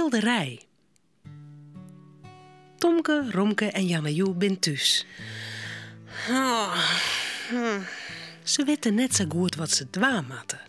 skilderij. Tomke, Romke en Jannejoe zijn thuis. Ze weten net zo goed wat ze dwaan moeten.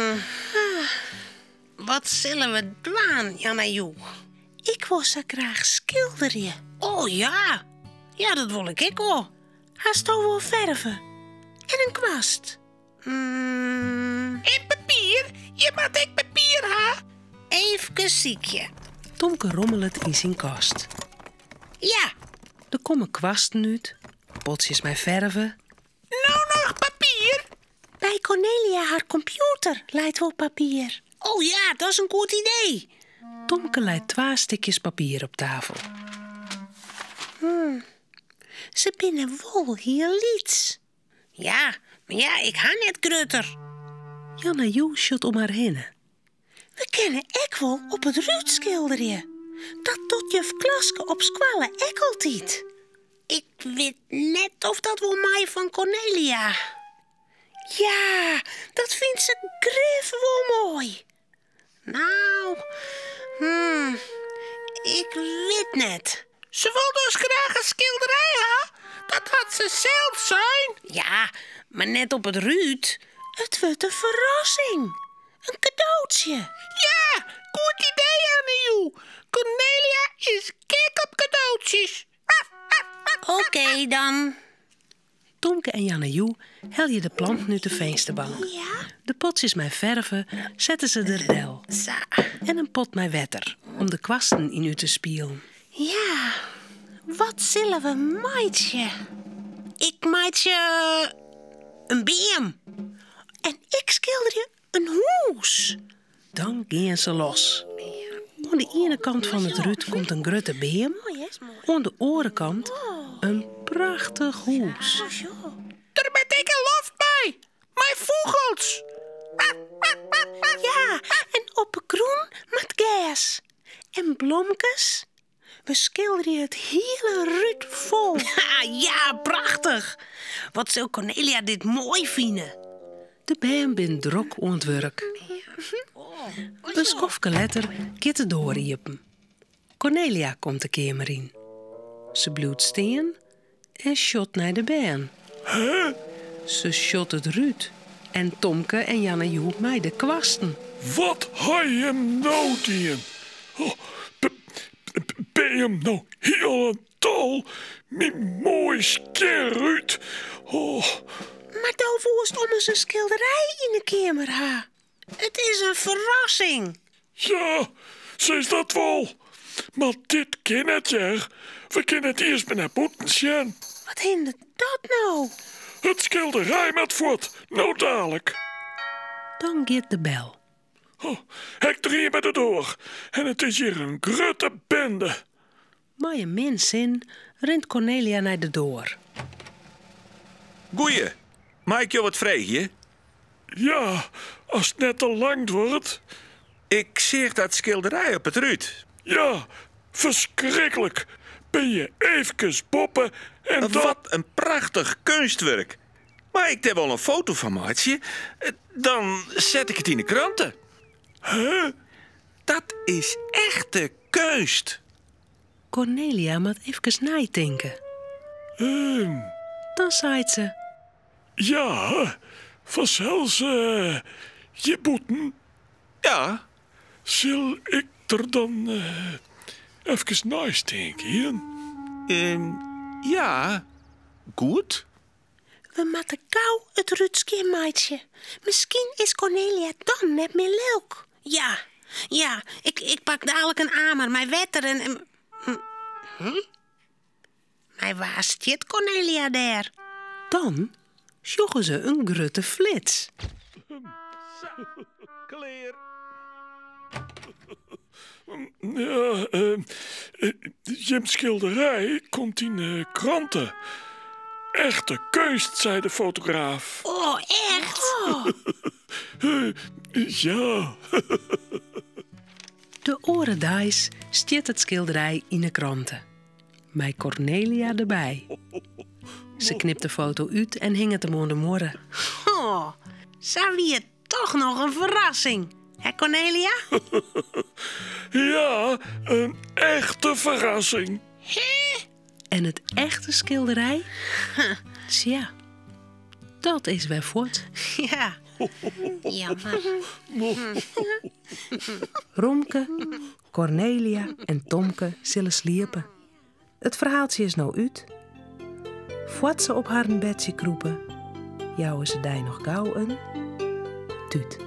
Wat zullen we doen, Jannejoe? Ik wil zo graag schilderen. Oh ja. Ja, dat wil ik wel. Haast al wel verven. En een kwast. En papier? Je maakt ik papier, ha? Even ziekje. Tomke rommelt in zijn kast. Ja. Er komen kwasten uit, potjes met verven. Nou nog papier? Bij Cornelia haar computer leidt wel papier. Oh ja, dat is een goed idee. Tomke leidt 2 stukjes papier op tafel. Ze binnen wel heel liets. Ja, maar ja, ik ha net grutter. Jannejoe shot om haar heen. We kennen ek wel op het Ruud schilderen. Dat doet juf Klaske op squallen ek altijd. Ik weet net of dat wel mij van Cornelia. Ja, dat vindt ze grif wel mooi. Nou, ik weet net. Ze wil dus graag een schilderij, hè? Dat had ze zelf zijn. Ja, maar net op het Ruud. Het wordt een verrassing. Een cadeautje. Ja, goed idee, Jannejoe. Cornelia is gek op cadeautjes. Oké, dan. Tomke en Jannejoe heljen de plant nu de vensterbank. Ja? De potjes met verven zetten ze er del. Zo. En een pot met wetter om de kwasten in u te spielen. Ja, wat zullen we maatje? Ik maak je een beam. En ik schilder je een hoes. Dan gaan ze los. Aan de ene kant van het Ruud komt een grote beam. Mooi, hè? Mooi. Aan de andere kant een prachtig hoes. Er ben ik een loft bij. Mijn vogels. Ja, en op een groen met gas. En blomkes. We schilderen het hele Ruud vol. Ja, prachtig. Wat zou Cornelia dit mooi vinden? De bijen bin drok aan het werk. De skofke letter kitte doorriepen. Cornelia komt de kamer in. Ze bloedt steen en shot naar de bijen. Ze shot het Ruud en Tomke en Jannejoe mij de kwasten. Wat ha je nou dien? Ben je hem nou heel aan tal? Mijn mooi skerruit. Oh, Maar daar woest om eens een schilderij in de kamer ha. Het is een verrassing. ja, zo is dat wel. Maar dit ken het, ja. We kunnen het eerst met naar boeten zien. Wat hindert dat nou? Het schilderij met voort, nou dadelijk. Dan gaat de bel. Oh, ik drie met de door. En het is hier een grote bende. Maar je min zin rent Cornelia naar de door. Goeie, mag ik je wat vragen? Ja, als het net te lang wordt. Ik zie dat schilderij op het Ruud. Ja, verschrikkelijk. Ben je even boppen en dan... Wat een prachtig kunstwerk. Maar ik heb wel een foto van maatje. Dan zet ik het in de kranten. Hè? Dat is echte kunst. Cornelia moet even nadenken. Dan zei ze: Ja, vanzelfs je boeten. Ja, Zal ik er dan even naast denken? ja, goed. We moeten gauw het Ruudske maatje. Misschien is Cornelia dan net meer leuk. Ja, ik pak dadelijk een amer, mijn wetter en... Maar waar zit Cornelia daar? Dan sjoggen ze een grote flits. Clear. Ja, Jim schilderij komt in kranten. Echte kunst, zei de fotograaf. Oh, echt? Ja. De orendijs stiet het schilderij in de kranten. Met Cornelia erbij. Ze knipt de foto uit en hing het hem aan de morren. Oh, zou wie het toch nog een verrassing? Hé, Cornelia? Ja, een echte verrassing. En het echte schilderij? Tja, dat is weer voort. Ja. Jammer. Romke, Cornelia en Tomke zullen sliepen. Het verhaaltje is nou uit. Voort ze op haar bedje kroepen, jouwen ze die nog gauw een tuut.